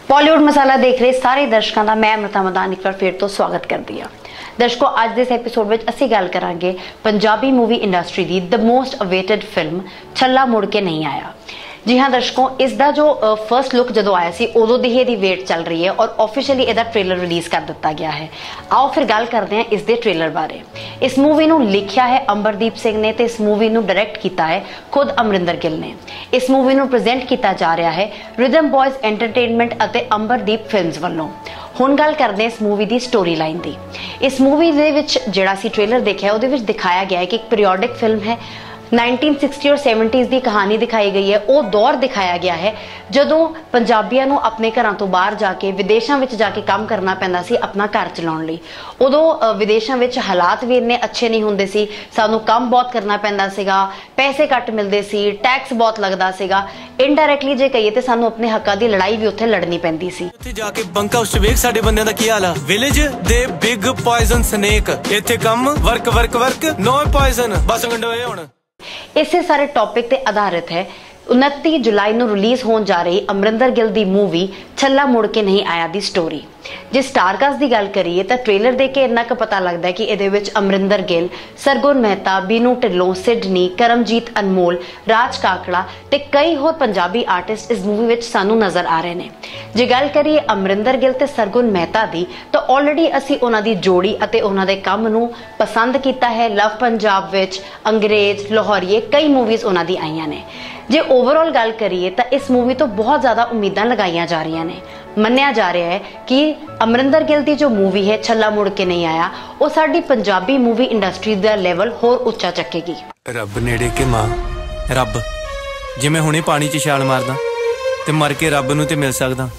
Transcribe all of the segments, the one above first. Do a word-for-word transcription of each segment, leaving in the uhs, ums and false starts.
बॉलीवुड मसाला देख रहे सारे दर्शकों का मैं अमृता मदान एक बार फिर तो स्वागत करती हाँ। दर्शकों अज दे इस एपीसोड में असीं गल करांगे पंजाबी मूवी इंडस्ट्री की the most awaited film Chhalla Mud के नहीं आया। जी हाँ दर्शकों, इसका जो फर्स्ट लुक जो आया सी उदों दी ही वेट चल रही है और ऑफिशियली इसका ट्रेलर रिलीज कर दिता गया है। आओ फिर गल करते हैं इसके ट्रेलर बारे। इस मूवी नूं लिखिया है अंबरदीप सिंह ने ते इस मूवी नूं डायरैक्ट किया है खुद अमरिंदर गिल ने। इस मूवी नूं प्रेजेंट किया जा रहा है रिदम बॉयज एंटरटेनमेंट अते अंबरदीप फिल्म्स वालों। हुण गल करते हैं इस मूवी की स्टोरी लाइन की। इस मूवी दे विच जिहड़ा सी ट्रेलर देखा उहदे विच दिखाया गया है कि एक पीरियोडिक फिल्म है। नाइनटीन सिक्सटी और सैवनटीज़ की कहानी दिखाई गई है। वो दौर दिखाया गया है जदों पंजाबियों नूं अपने घरों तो बाहर जाके विदेशों में जाके काम करना पैंदा सी अपना घर चलाउण लई। उदों विदेशों में हालात भी इन्ने अच्छे नहीं हुंदे सी, सानूं काम बहुत करना पैंदा सीगा, पैसे घट मिलते सी, टैक्स बहुत लगदा सीगा। इनडायरैक्टली जे कहिए तो सानूं अपने हक्कां दी लड़ाई भी उत्थे लड़नी पैंदी सी। उत्थे जाके बंका उस वेख साडे बंदियां दा की हाल आ। विलेज दे बिग पॉइजन स्नेक, इत्थे कम वर्क वर्क वर्क नो पॉइजन बस गंडोए हुण। इसे सारे टॉपिक ते आधारित है उनतीस जुलाई नूं रिलीज होने जा रही अमरिंदर गिल दी मूवी छल्ला मुड़ के नहीं आया दी स्टोरी। जे स्टारकास्ट की गल करिए तो ट्रेलर देख के इन्ना क पता लगता है कि इहदे विच अमरिंदर गिल, सरगुन मेहता, बीनू ढिल्लों, सिडनी, करमजीत अनमोल, राज काकड़ा ते कई होर पंजाबी आर्टिस्ट इस मूवी विच सानू नजर आ रहे हैं। जे गल करिए अमरिंदर गिल ते सरगुन मेहता दी तो ऑलरेडी असी उन्हां दी जोड़ी अते उन्हां दे काम नूं पसंद किया है। लव पंजाब विच, अंग्रेज, लाहौरीए कई मूवीज उन्हां दी आईयां ने। जे ओवरऑल गल करिए तो इस मूवी तो बहुत ज्यादा उम्मीदां लगाईयां जा रही ने। मन्निया जा रहा है कि अमरिंदर गिल की जो मूवी है छल्ला मुड़ के नहीं आया वो साडी पंजाबी मूवी इंडस्ट्री का लेवल होर उच्चा चकेगी। रब नेड़े के मां रब जिवें हुणे पानी च छाल मारदा ते मर के रब नूं ते मिल सकदा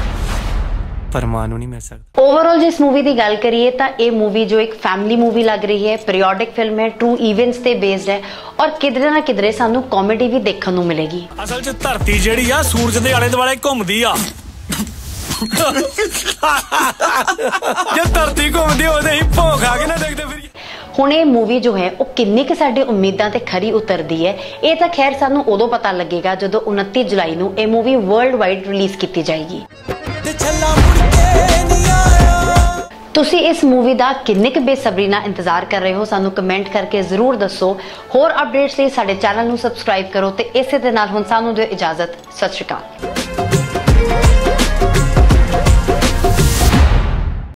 पर मां नूं नहीं मिल सकदा। ओवरऑल जो इस मूवी की गल करिए तो ये मूवी जो एक फैमिली मूवी लग रही है, पीरियोडिक फिल्म है, ट्रू इवेंट्स ते बेस्ड है और किधरे ना किधरे सानू कॉमेडी भी देखने को मिलेगी। असल च धरती जिहड़ी आ सूरज दे आले दुआले घुमदी आ। जे धरती घुमदी होवे ही भौंक आ के ना देखदे फिर। हुण ये मूवी जो है वो किन्नी क साडी उम्मीदां ते खरी उतरदी है ये तो खैर सानू उदों पता लगेगा जदों उनतीस जुलाई नूं ये मूवी वर्ल्ड वाइड रिलीज की जाएगी। तुसी इस मूवी का किन्ने क बेसब्री नाल इंतजार कर रहे हो सानू कमेंट करके जरूर दसो। होर अपडेट्स लिए साडे चैनल नूं सबसक्राइब करो ते इसे दे नाल हुण सानू दिओ इजाजत। सत श्री अकाल।